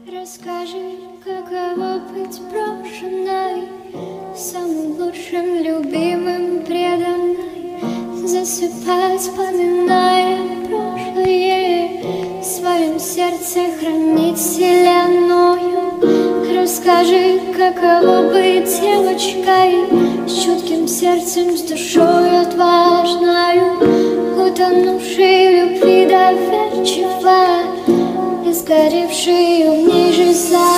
Расскажи, каково быть брошенной, самым лучшим, любимым, преданной, засыпать, вспоминая прошлое, в своем сердце хранить вселенную. Расскажи, каково быть девочкой, с чутким сердцем, с душой отважною, утонувшей в любви доверчиво, и сгоревшей в ней жизнь.